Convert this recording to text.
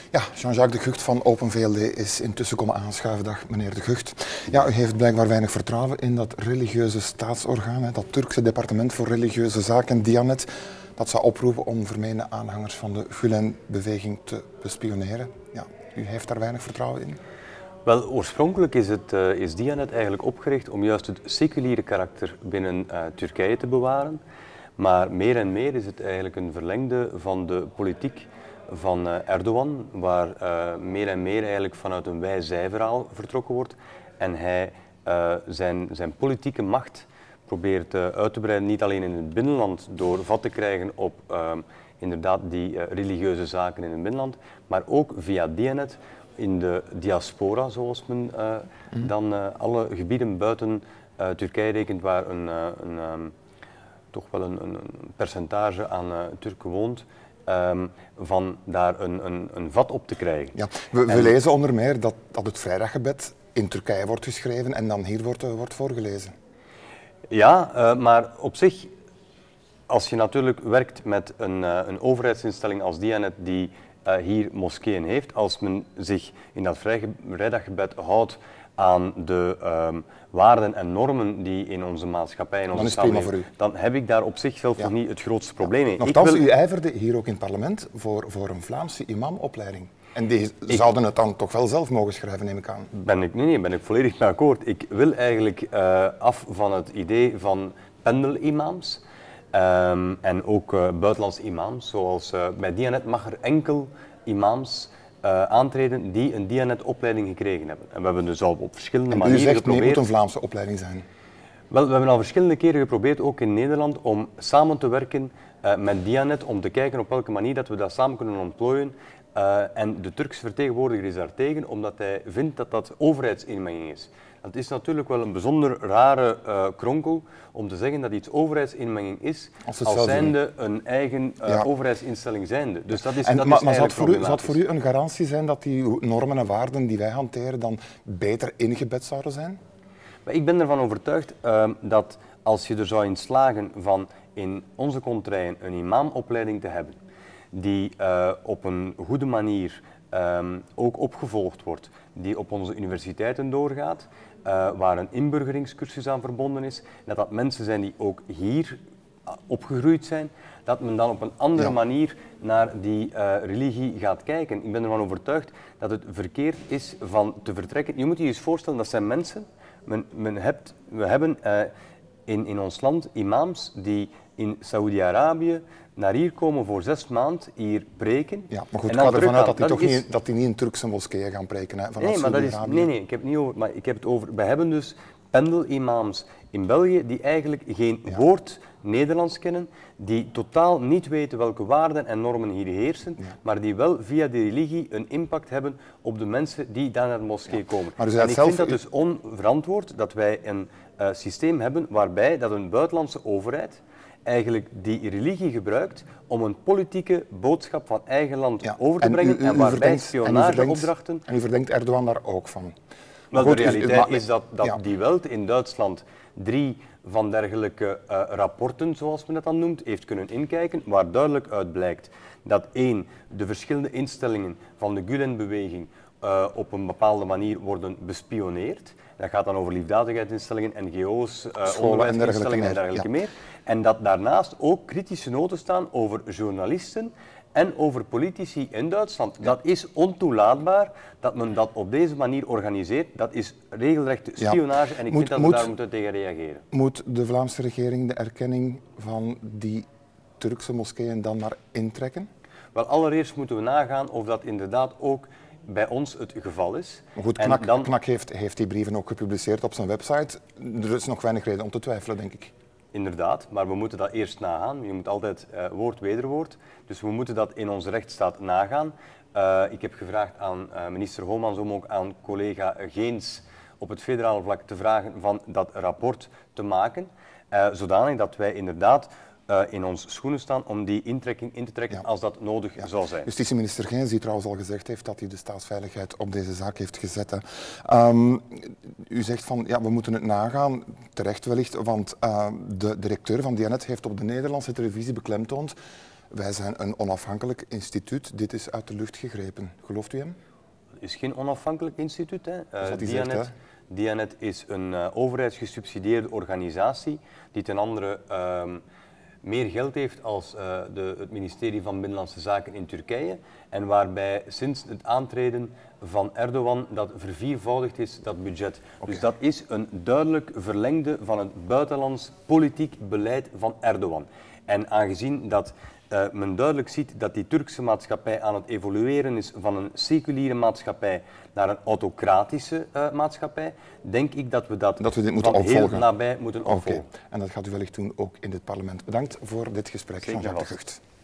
Ja, Jean-Jacques de Gucht van Open VLD is intussen komen aanschuiven. Dag meneer de Gucht. Ja, u heeft blijkbaar weinig vertrouwen in dat religieuze staatsorgaan, dat Turkse departement voor religieuze zaken, Diyanet, dat zou oproepen om vermeende aanhangers van de Gülen-beweging te bespioneren. Ja, u heeft daar weinig vertrouwen in? Wel, oorspronkelijk is Diyanet eigenlijk opgericht om juist het seculiere karakter binnen Turkije te bewaren. Maar meer en meer is het eigenlijk een verlengde van de politiek van Erdogan, waar meer en meer eigenlijk vanuit een wij-zij-verhaal vertrokken wordt. En hij zijn politieke macht probeert uit te breiden, niet alleen in het binnenland door vat te krijgen op inderdaad die religieuze zaken in het binnenland, maar ook via Diyanet in de diaspora, zoals men dan alle gebieden buiten Turkije rekent, waar toch wel een percentage aan Turken woont, van daar een vat op te krijgen. Ja, we lezen onder meer dat het vrijdaggebed in Turkije wordt geschreven en dan hier wordt voorgelezen. Ja, maar op zich, als je natuurlijk werkt met een overheidsinstelling als Diyanet die hier moskeeën heeft, als men zich in dat vrijdaggebed houdt aan de waarden en normen die in onze maatschappij, in onze samenleving, dan heb ik daar op zich zelf nog niet het grootste probleem mee. Nochtans, u ijverde hier ook in het parlement voor een Vlaamse imamopleiding. En die zouden het dan toch wel zelf mogen schrijven, neem ik aan? Ben ik volledig mee akkoord. Ik wil eigenlijk af van het idee van pendelimams. En ook buitenlandse imams, zoals bij Diyanet mag er enkel imams aantreden die een Diyanet-opleiding gekregen hebben. En we hebben dus al op verschillende manieren geprobeerd. U zegt, nee, het moet een Vlaamse opleiding zijn. Wel, we hebben al verschillende keren geprobeerd, ook in Nederland, om samen te werken met Diyanet, om te kijken op welke manier dat we dat samen kunnen ontplooien. En de Turkse vertegenwoordiger is daartegen, omdat hij vindt dat dat overheidsinmenging is. Het is natuurlijk wel een bijzonder rare kronkel om te zeggen dat iets overheidsinmenging is, als zijnde een eigen overheidsinstelling zijnde. Dus dat is, maar zou het voor u een garantie zijn dat die normen en waarden die wij hanteren dan beter ingebed zouden zijn? Maar ik ben ervan overtuigd dat als je er zou in slagen van in onze contraien een imamopleiding te hebben, die op een goede manier ook opgevolgd wordt, die op onze universiteiten doorgaat, waar een inburgeringscursus aan verbonden is, dat mensen zijn die ook hier opgegroeid zijn, dat men dan op een andere manier naar die religie gaat kijken. Ik ben ervan overtuigd dat het verkeerd is van te vertrekken. Je moet je eens voorstellen, dat zijn mensen, we hebben in ons land imams die in Saoedi-Arabië naar hier komen voor 6 maanden, hier preken. Ja, maar goed, ik ga ervan uit dat die niet in Turkse moskeeën gaan preken. Hè, nee, maar dat is, nee, ik heb het niet over. Maar ik heb het over. We hebben dus pendelimams in België die eigenlijk geen woord Nederlands kennen, die totaal niet weten welke waarden en normen hier heersen, maar die wel via de religie een impact hebben op de mensen die daar naar de moskee komen. Maar en ik vind dat dus onverantwoord dat wij een systeem hebben waarbij dat een buitenlandse overheid eigenlijk die religie gebruikt om een politieke boodschap van eigen land over te brengen en waarbij spionageopdrachten... En u verdenkt Erdogan daar ook van? Wel, de realiteit is dat Die Welt in Duitsland 3 van dergelijke rapporten, zoals men dat dan noemt, heeft kunnen inkijken, waar duidelijk uit blijkt dat 1. De verschillende instellingen van de Gülen-beweging op een bepaalde manier worden bespioneerd. Dat gaat dan over liefdadigheidsinstellingen, NGO's, onderwijsinstellingen en dergelijke meer. En dat daarnaast ook kritische noten staan over journalisten en over politici in Duitsland. Ja. Dat is ontoelaatbaar dat men dat op deze manier organiseert. Dat is regelrechte spionage en ik vind dat we daar moeten tegen reageren. Moet de Vlaamse regering de erkenning van die Turkse moskeeën dan maar intrekken? Wel, allereerst moeten we nagaan of dat inderdaad ook bij ons het geval is. Maar goed, Knak heeft die brieven ook gepubliceerd op zijn website. Er is nog weinig reden om te twijfelen, denk ik. Inderdaad, maar we moeten dat eerst nagaan. Je moet altijd woord wederwoord. Dus we moeten dat in onze rechtsstaat nagaan. Ik heb gevraagd aan minister Homans om ook aan collega Geens op het federale vlak te vragen van dat rapport te maken. Zodanig dat wij inderdaad in ons schoenen staan om die intrekking in te trekken als dat nodig zou zijn. Justitieminister Geens, die trouwens al gezegd heeft dat hij de staatsveiligheid op deze zaak heeft gezet. U zegt van, we moeten het nagaan, terecht wellicht, want de directeur van Diyanet heeft op de Nederlandse televisie beklemtoond wij zijn een onafhankelijk instituut, dit is uit de lucht gegrepen. Gelooft u hem? Het is geen onafhankelijk instituut. Hè. Wat hij zegt, hè? Diyanet is een overheidsgesubsidieerde organisatie die ten andere meer geld heeft als het ministerie van Binnenlandse Zaken in Turkije en waarbij sinds het aantreden van Erdogan dat verviervoudigd is, dat budget. Okay. Dus dat is een duidelijk verlengde van het buitenlands politiek beleid van Erdogan. En aangezien dat men duidelijk ziet dat die Turkse maatschappij aan het evolueren is van een seculiere maatschappij naar een autocratische maatschappij, denk ik dat we dit moeten van heel opvolgen. nabij moeten opvolgen. En dat gaat u wellicht doen ook in dit parlement. Bedankt voor dit gesprek, Jean-Jacques de Gucht.